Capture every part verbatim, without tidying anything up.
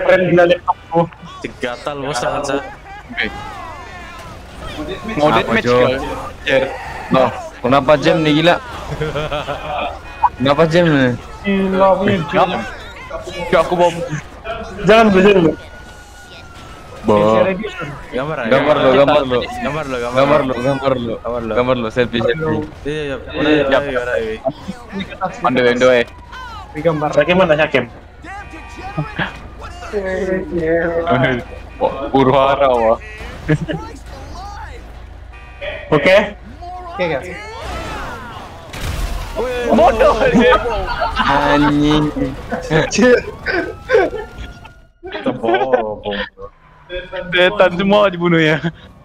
keren gila laptopku. Gatal bos tangan saya. Mau deathmatch Jo? kah? Loh, kenapa jam nih gila? Kenapa jam nih? Gila punya jam. Cuk aku bom. Jangan belajar dulu. Bo. Gambar aja. Gambar lo, gambar lo. Gambar lo, Gambar lo, gambar lo. Gambar lo. Gambar lo, selfie selfie. Iya, iya. Udah, udah, udah, udah. On the way, on the way. Di gambar. Hakim mana Hakim? Urwara wah. Oke. Oke guys. Bodoh dia. Anjing. Tebong. Setan semua dibunuh ya.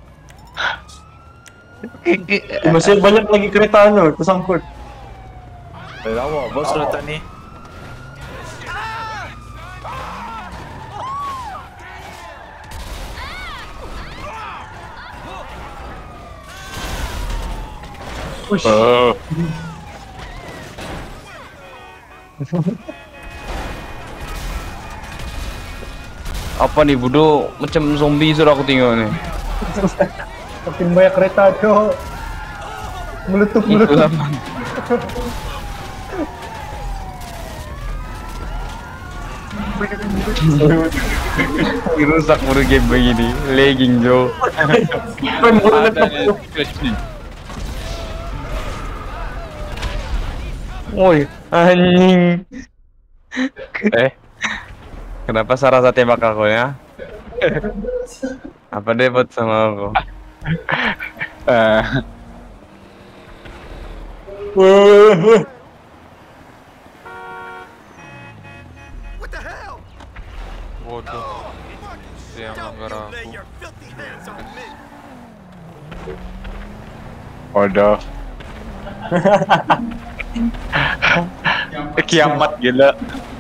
Masih banyak lagi kereta anu tersangkut. Dari awal bos kereta nih. Oh. Apa nih bodoh? Macam zombie sudah aku tengok nih. Makin banyak kereta cok. Meletup Itu meletup. lah. Rusak mulu game begini. Lagging Jo. Ada flash nih. Woi, anjing. Eh, kenapa Sarasa tembak aku ya? Apa dia buat sama aku? Eh, Bodoh. Dia melanggar aku. bodoh. Kiamat gila.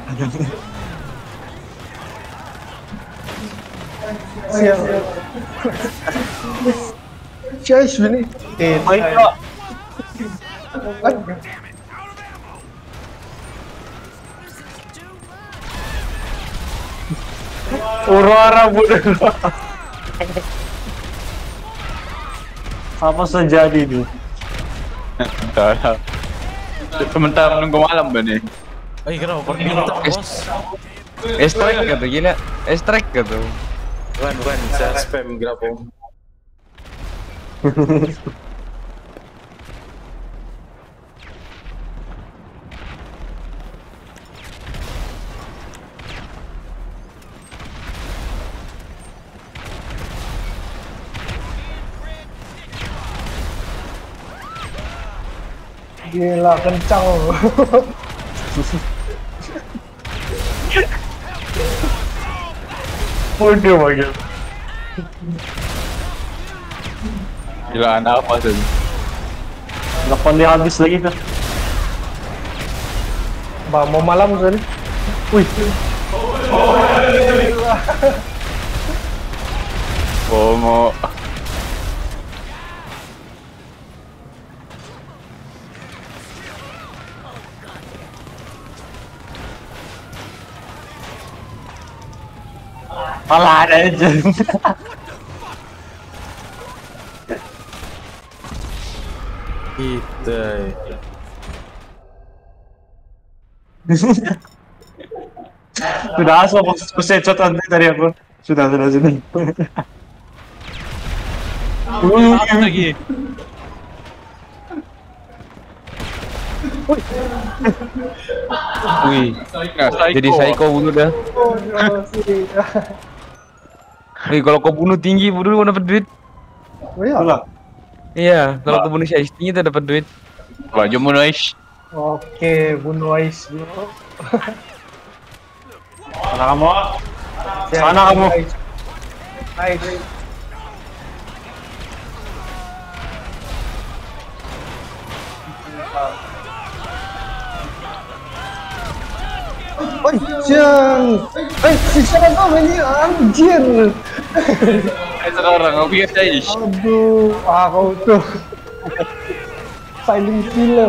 Siap. Guys ini. Eh, Baik kok. Urwara bodoh. Apa sejadi ini? Entahlah. Sementara menunggu malam ba nih? Eh, kenapa pergi kita bos? Strike gitu gila. Strike gitu. Bukan, bukan. Saya spam grafo. gila kencang. Bodoh banget. Gila anak apa sih? Lapan dia habis lagi kan? Bah, mau malam tadi. Wih, Oh mau. malah ada aja. Kita. Sudah asal aku kuset nanti dari aku. Sudah, sudah, sudah. Apa lagi? Wih, jadi psycho bunuh dah. Oh, no, sih. Wih, kalau kau bunuh tinggi, bunuh kau dapat duit. Oh, iya. Pulang. Iya, kalau kau bunuh size tinggi tuh dapat duit. Baju munoish. Oke, bunuh Ais bro. Sana kamu. Sana kamu. Ais. Oh, jang. Eh, si siapa ini anjir. Eh sekarang aku ya guys. Aduh, ah kau tuh. Silent killer.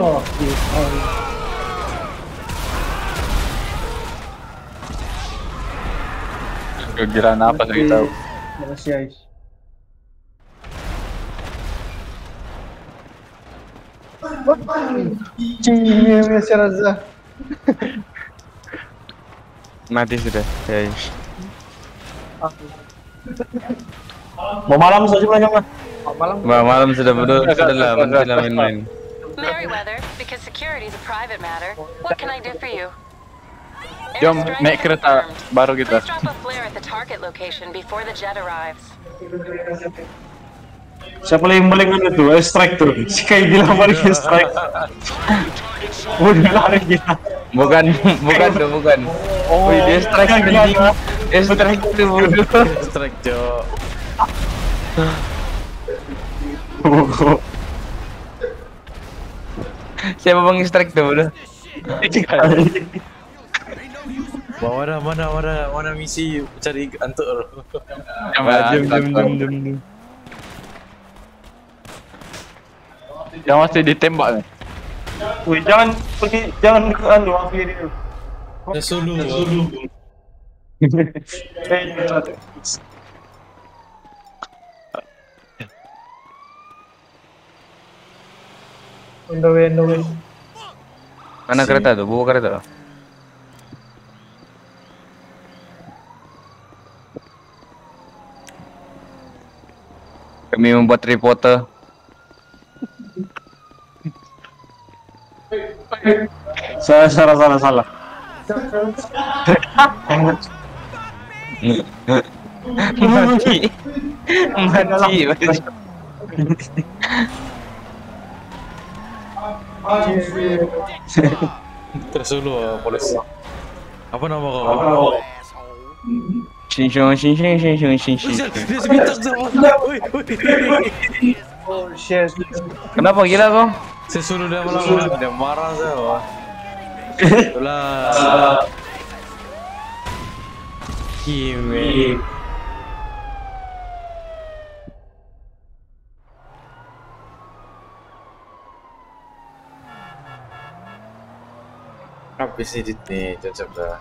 Kegilaan apa lagi tahu? Makasih Ais. Cingnya si Raza. Mati sudah, guys. Mau malam saja banyak mah. Malam. Bah, malam sudah bodoh, sudah lah, berhentilah main-main. Merryweather, because security is a private matter. What can I do for you? Jom Airstrike naik kereta confirmed. baru kita. Please drop a flare at the target location before the jet arrives. Siapa yang paling anu tuh? Eh, strike tuh. Si Kai bilang paling strike. Udah lari kita. Bukan, bukan tuh, bukan. Oh, dia strike anjing. Dia strike tuh bodoh. Strike Jo. Siapa bang strike tuh bodoh? Wah, mana mana mana mana misi cari antuk. Jom, jom, jom, jom, jom. Yang masih ditembak nih. Wih, jangan pergi, jangan ke anu akhir itu. Ya sulu, sulu. On the way, on the way. Mana kereta tuh? Bawa kereta. Kami membuat reporter. Salah, salah, salah, salah. Mati. Mati. Terus dulu ah, polisi. Apa nama kau? Sing sing sing sing sing sing sing sing. Dia sebintang sama. Oi, oi. Oh shit. Kenapa gila kau? Saya suruh dia malam dia marah saya. Itulah. Kimi. Habis edit nih, cocok dah.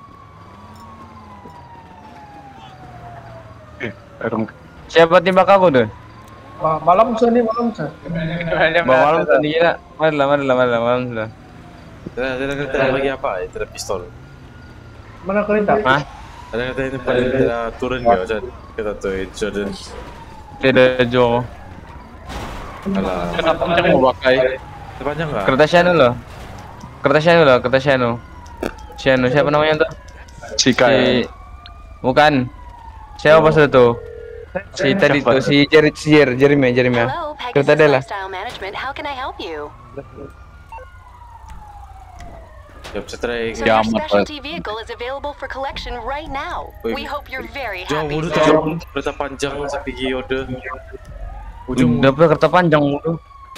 Siapa tembak aku tuh? Ma- malam sah nih, malam sah. Bawa malam tadi gila. Mana lah, mana lah, mana lah, malam sudah. Ada ada kereta lagi apa? Itu ada pistol. Mana kereta? Hah? Ada kereta ini pada kita turun nggak? Macam kita tuh Jordan. Tidak jauh. Alah. Kenapa macam mau pakai? Sepanjang nggak? Kereta Shano loh. Kereta Shano loh, kereta Shano. Shano siapa namanya tuh? Cika ya. Si bukan. Siapa pas itu? Si tadi tuh si Jerry Jerry Jeremy Jeremy. Hello, Kereta Pegasus dia lah. Lifestyle Management. How can I help you? Jom setrai. So your Jamat, specialty vehicle is available for collection right now. We hope you're very Jom happy. dulu sir. jom. Kereta panjang sampai pergi order. Ujung. Dapat kereta panjang tuh.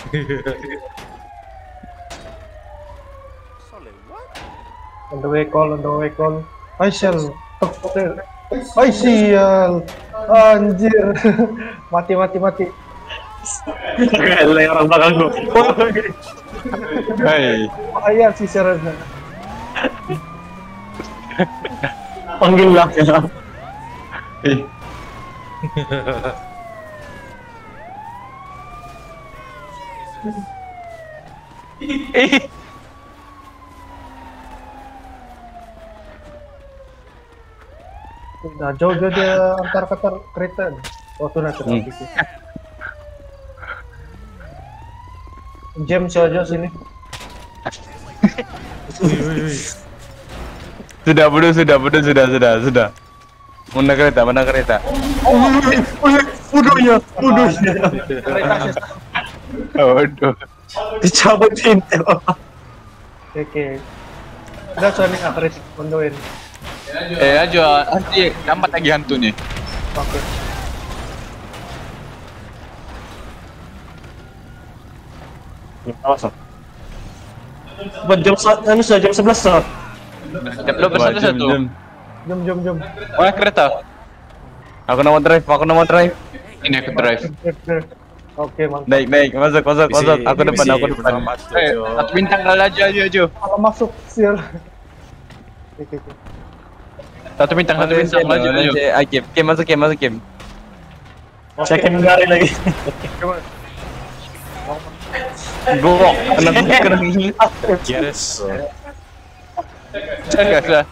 On the way call, on the way call. Ay sial. Ay sial. Anjir. Mati, mati, mati. Kayak orang belakang gua. Hei. Ayah si Serena. Panggil lah ya. Eh, Eh, Nah, jauh-jauh dia antar antar kereta. Oh, tuh nanti. Hmm. Jam saja sini. sudah bodoh sudah bodoh sudah sudah sudah. Mana kereta mana kereta? Bodohnya, bodohnya. Kereta sih. Waduh. Dicabut intel. Oke. Udah soalnya nggak kereta kondoin. Eh aja, nanti dapat lagi hantu nih. Oke. Awas. Buat jam sa- anu sah, jam sebelas sah. Jam dua belas satu. Jom, jom, jom. Oh kereta. Aku mau drive, aku mau drive. Ini aku drive. Oke, mantap. Naik naik masuk masuk masuk. Aku depan aku depan. Eh, satu bintang kali aja aja aja. Kalau masuk sial. Oke, oke. Satu bintang, satu bintang. Maju, maju. Ah, game, game masuk game, masuk game. Saya kayak menggari lagi. Gok, kena kena gini. Kieres. Gas lah.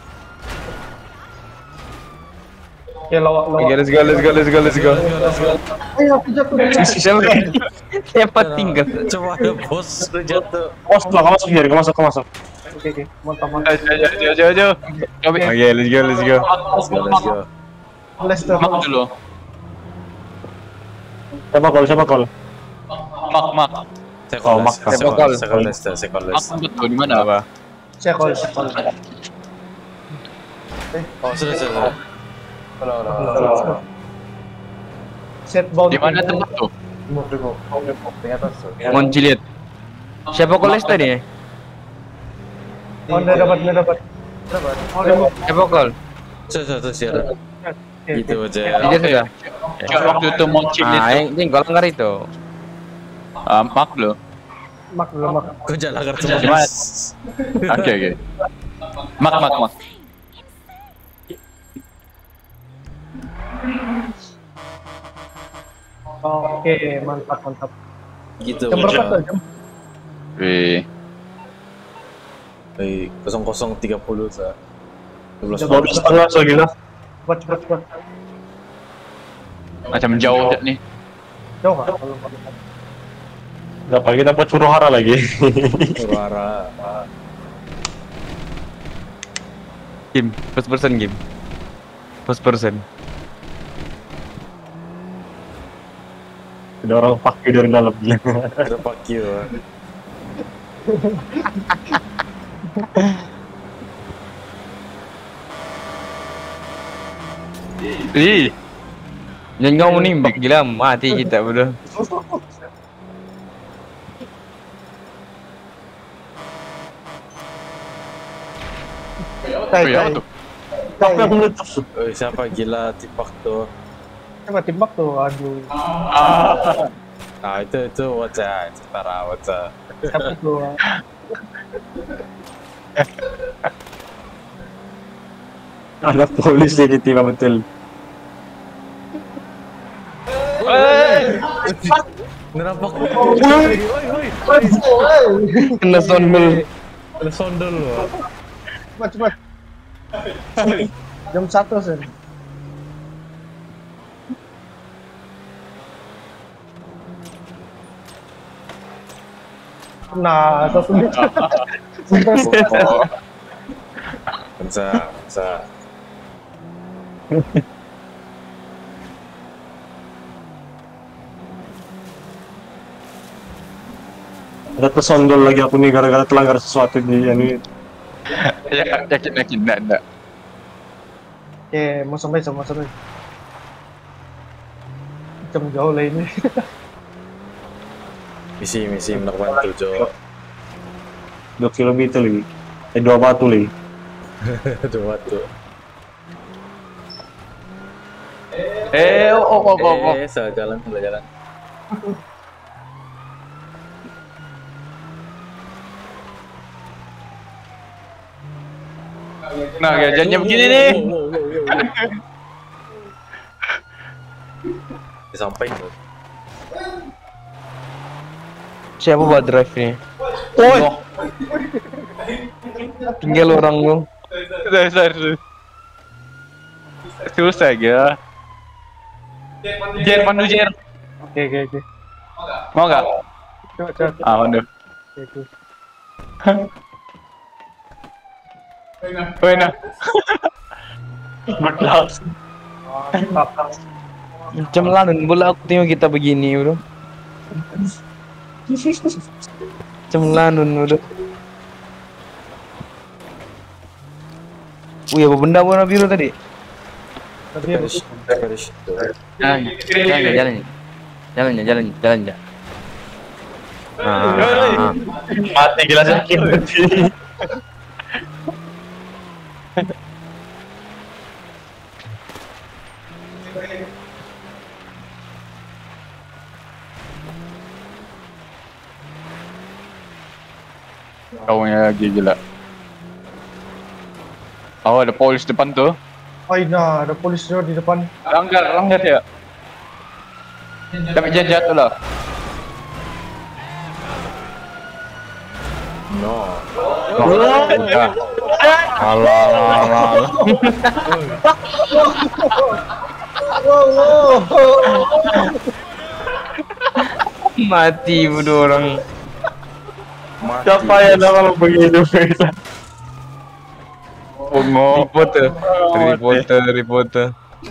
Oke, lawak, lawak. Okay, let's go, let's go, let's go, let's go. Ayo, aku jatuh. Siapa siapa tinggal? Coba ada bos udah jatuh. Masuk lah, kamu masuk Jer, kamu masuk, kamu masuk. Oke, oke. Mantap, mantap. Ayo, ayo, ayo, ayo, ayo. Coba. Oke, let's go, let's go. Let's go, let's go. Leicester. Mak dulu. Siapa call, siapa call? Mak, mak. Saya Oh, call, mak- saya saya call, call. saya call Leicester, saya call Mak Leicester. betul di mana? Apa? Saya call, saya call. Oh, sudah, sudah. Set bound. Di mana tempat tuh? Monciliet. Siapa call Leicester nih? Oh, udah dapat, udah dapat. Dapat. Oh, dapat. Siapa call? Sudah, sudah, sudah, siaran. Oke, Gitu oke. aja. Dia sudah. Cuma waktu itu mau cek Ah, itu. yang yang call langgar itu. Ah, mak dulu. Mak dulu, mak. Kau jalan kartu Gimana? manis. Oke, oke. Mak, mak, mak. Oke, mantap, mantap. Gitu Jam berapa tuh? aja. Jam? Wih. Baik, kosong kosong tiga puluh sa. sebelas Jam dua belas setengah, so gila. Cepat, cepat, cepat. Macam jauh nih. Jauh nggak? Kalau kalau- Gak apa, kita buat Suruhara lagi. suara. Game, first person game. First person. Ada orang pakai dari dalam. Kita pakai ya. Ih. Jangan kau menimbak gila mati kita bro. Tai, Oh, ya, tai. tuh. Tapi aku meletus. Eh, siapa gila tipak tuh? Coba timbak tuh, aduh. Ah, itu itu wajah, itu tara wajah. Siapa tuh? Ada polis ini tiba betul. Nerapak. Kena sondel. Ada sondel loh. Cepat, cepat. Jam satu sen. Nah, satu menit. Oh. Bisa, bisa. Ada tersondol lagi aku nih gara-gara terlanggar sesuatu di ini. Ya, yakin, yakin, enggak, enggak. Oke, mau sampai, mau sampai. Jam jauh lah ini. Misi, misi menerbang tujuh. Dua kilometer lagi. Eh dua batu lagi. Dua tuh. Eh, oh, oh, oh, oh, oh. Eh, salah jalan, salah jalan. Nah, gajannya begini nih. Disampaikan tuh. Siapa buat drive nih? Oh, Tinggal orang lu. Sudah, sudah, sudah. Susah ya. Jer, pandu Jer. Oke, oke, oke. Mau nggak? Coba, coba. Ah, pandu. Oke, oke. Oh, nah. Mantap. Macam lanun bola aku tengok kita begini bro. Macam lanun bro. Wih apa benda warna biru tadi? Tapi Perish, perish. Tuh. Jalan, jalan, jalan, jalan, jalan, jalan, jalan. Ah, mati gila sakit. Kau yang lagi gila. Oh, ada polis depan tuh. Ay, nah, ada polis juga di depan. Langgar, langgar ya. Tapi jangan jatuh lah. Alah, alah. Wow, wow. Mati bodoh orang. Siapa yang kalau begitu? Bungo. Reporter, reporter, reporter.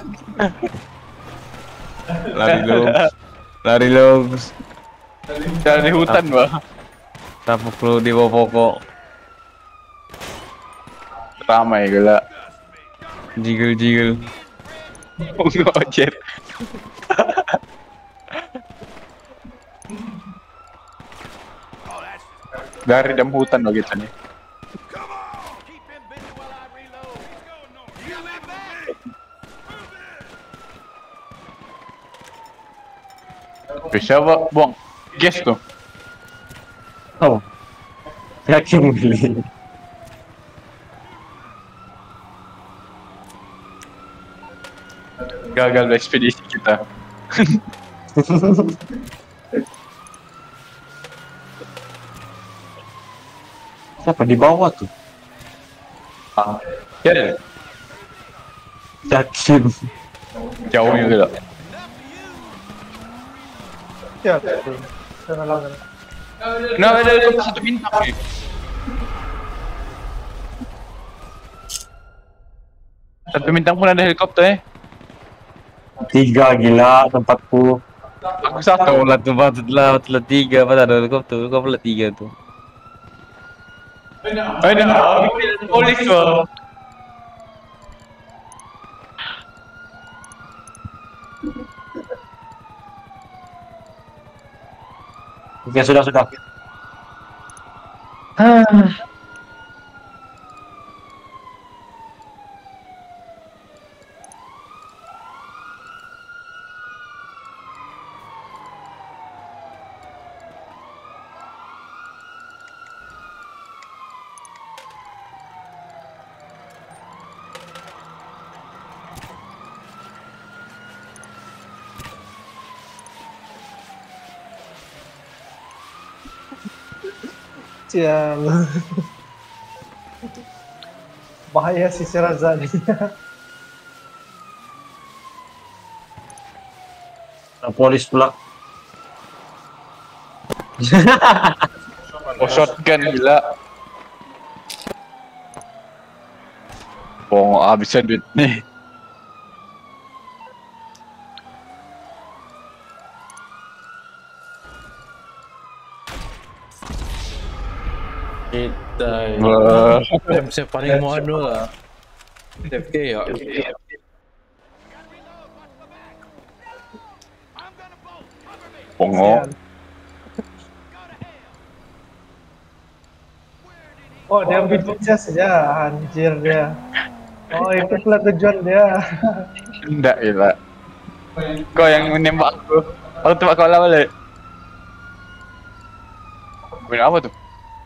Lari logs, lari logs. Dari hutan, Bang. Tapuk lu di bawah pokok. Ramai gila. Jiggle, jiggle. Bungo jet. Dari dalam hutan begitu nih. Bisa pak, buang. Gas tuh. Oh, yakin beli. Gagal ekspedisi kita. Siapa di bawah tuh? Ah, ya, Yakin. jauh juga. Ya, sana lang. Kenapa ada helikopter satu bintang nih? Satu bintang pun ada helikopter ya? Tiga gila tempatku. Aku satu. Kau lah tuh, setelah setelah tiga, apa ada helikopter? Kau pula tiga tuh. Ada polis loh. Oke, sudah sudah. Sial. Bahaya si Sherazade. Polis pula. Oh, shotgun gila. Oh, habisnya duit nih. Kita Wah. saya paling mau anu lah. F K ya. Pongo. Oh, dia ambil jas saja, anjir dia. Oh, itu pula tujuan dia. Enggak gila. Kau yang menembak aku. Aku tembak kau lah balik. Benda apa tuh?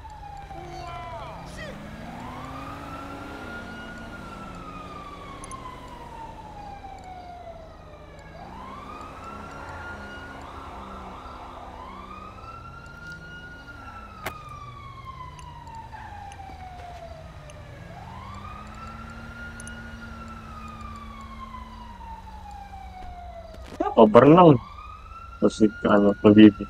Oh, berenang. Terus itu anu begitu.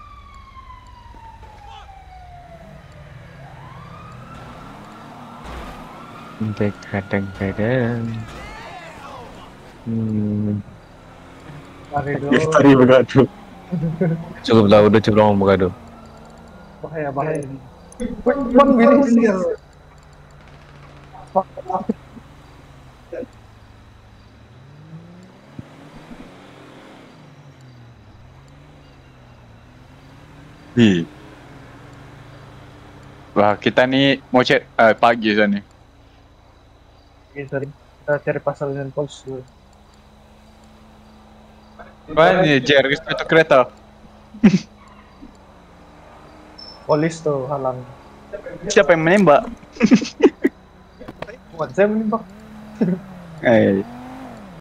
Sampai kadang-kadang. Hmm. Mari dulu. Tadi begitu. Cukup lah, udah cukup lama bergaduh. Bahaya, bahaya. Bang, gini sial. Hi. Wah, kita nih mau cek eh, pagi sana nih. Oke, sorry. Kita cari pasal dengan polis dulu. Wah, ini Jer, itu kereta. Polis tuh halang. Siapa yang menembak? Bukan saya menembak. Eh,